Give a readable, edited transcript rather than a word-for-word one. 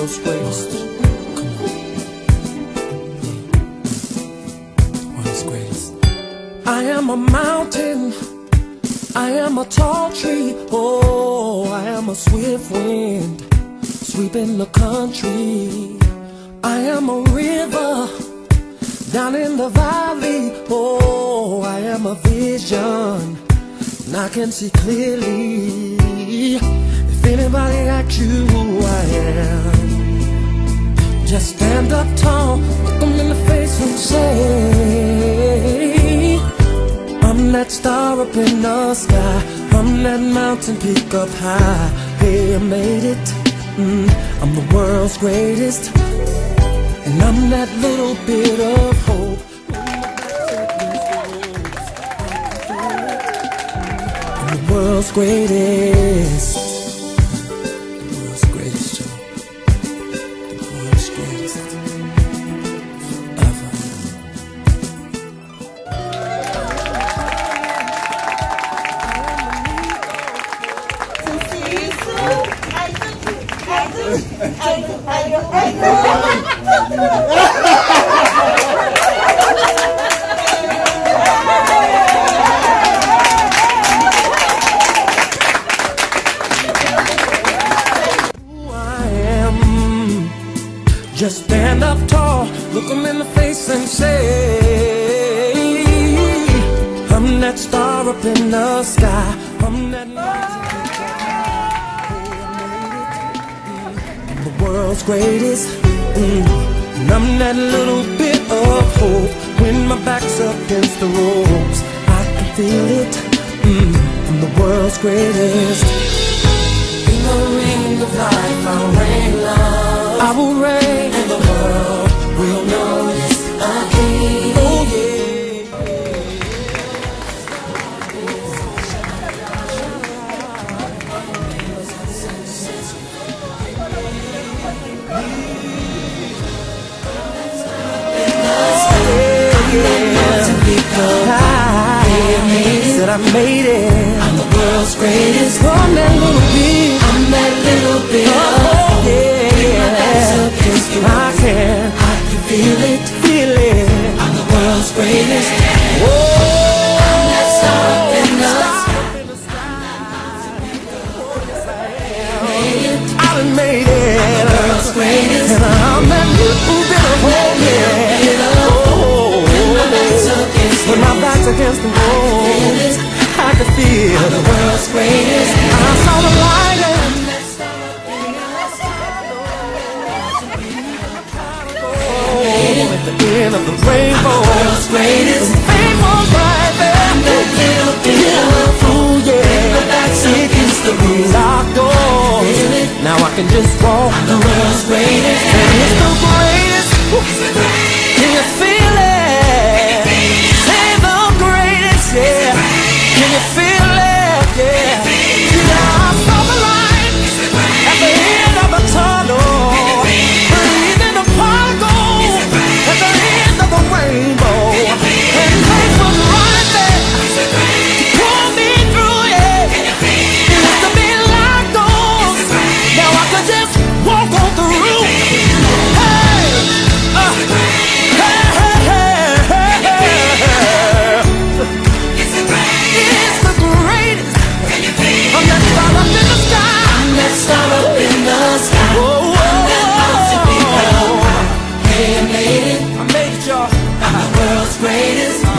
world's greatest. Come on. World's greatest. I am a mountain, I am a tall tree, oh, I am a swift wind sweeping the country. I am a river down in the valley, oh, I am a vision and I can see clearly. If anybody asks you who I am, just stand up tall, look them in the face and say, I'm that star up in the sky, I'm that mountain peak up high. Hey, I made it, I'm the world's greatest, and I'm that little bit of hope. I'm the world's greatest. The world's greatest, Joe. The world's greatest. Forever. Just stand up tall, look them in the face and say, I'm that star up in the sky, I'm that I'm the world's greatest, and I'm that little bit of hope. When my back's up against the ropes, I can feel it, I'm the world's greatest. In the ring of life I'll reign love, I will reign, and the world will notice again. Oh yeah. Said I made it. I'm the world's greatest. I'm that little bit. I'm that little bit. Oh yeah. I can feel it, feel it. I'm the world's greatest. Whoa. I'm that star in the sky. I done made it. I'm the world's greatest. And I'm that little bit of hope. When my back's against the wall, I can feel I'm the world's greatest. I saw the light and at the end of the rainbow, the world's greatest. The rainbow's right there. I'm that little bit of fool, yeah. My back's against the locked door. Now I can just walk. I'm the world's greatest. And it's the greatest. Can you feel it? Yeah, can you feel it? Yeah, I saw the light at the end of the tunnel, breathing the particle at the end of the rainbow, and faith was right there to pull me through. Yeah, it used to be like gold, now I can just walk on through. Hey, I made it, y'all. I'm the world's greatest.